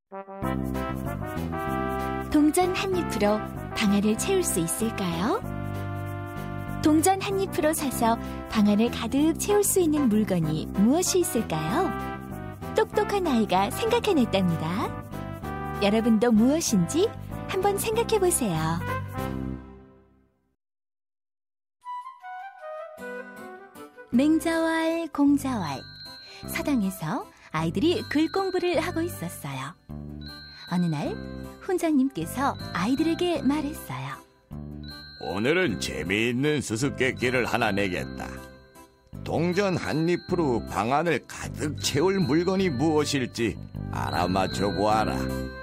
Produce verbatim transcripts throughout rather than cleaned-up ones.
동전 한 잎으로 방 안을 채울 수 있을까요? 동전 한 잎으로 사서 방 안을 가득 채울 수 있는 물건이 무엇이 있을까요? 똑똑한 아이가 생각해냈답니다. 여러분도 무엇인지 한번 생각해 보세요. 맹자왈 공자왈. 서당에서 아이들이 글 공부를 하고 있었어요. 어느 날 훈장님께서 아이들에게 말했어요. 오늘은 재미있는 수수께끼를 하나 내겠다. 동전 한 잎으로 방 안을 가득 채울 물건이 무엇일지 알아맞혀 보아라.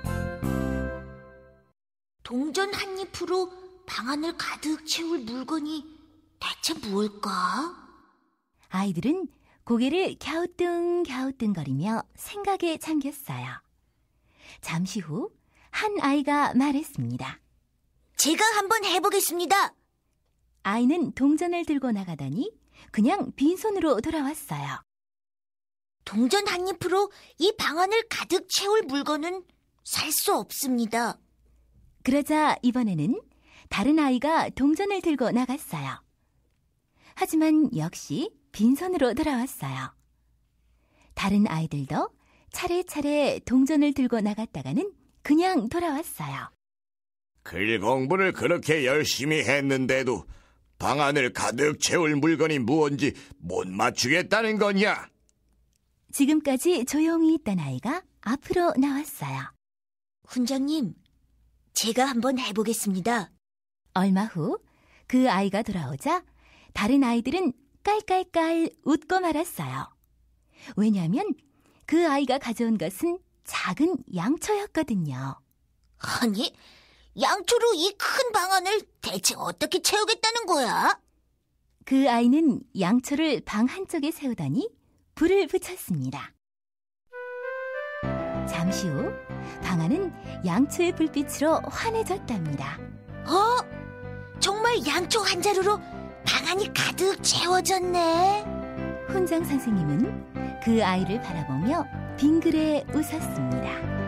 동전 한 잎으로 방 안을 가득 채울 물건이 대체 무엇일까? 아이들은 고개를 갸우뚱갸우뚱거리며 생각에 잠겼어요. 잠시 후 한 아이가 말했습니다. 제가 한번 해보겠습니다. 아이는 동전을 들고 나가더니 그냥 빈손으로 돌아왔어요. 동전 한 잎으로 이 방 안을 가득 채울 물건은 살 수 없습니다. 그러자 이번에는 다른 아이가 동전을 들고 나갔어요. 하지만 역시 빈손으로 돌아왔어요. 다른 아이들도 차례차례 동전을 들고 나갔다가는 그냥 돌아왔어요. 글 공부를 그렇게 열심히 했는데도 방 안을 가득 채울 물건이 무언지 못 맞추겠다는 거냐? 지금까지 조용히 있던 아이가 앞으로 나왔어요. 훈장님, 제가 한번 해보겠습니다. 얼마 후 그 아이가 돌아오자 다른 아이들은 깔깔깔 웃고 말았어요. 왜냐하면 그 아이가 가져온 것은 작은 양초였거든요. 아니, 양초로 이 큰 방 안을 대체 어떻게 채우겠다는 거야? 그 아이는 양초를 방 한쪽에 세우더니 불을 붙였습니다. 잠시 후 방 안은 양초의 불빛으로 환해졌답니다. 어? 정말 양초 한 자루로 방 안이 가득 채워졌네. 훈장 선생님은 그 아이를 바라보며 빙그레 웃었습니다.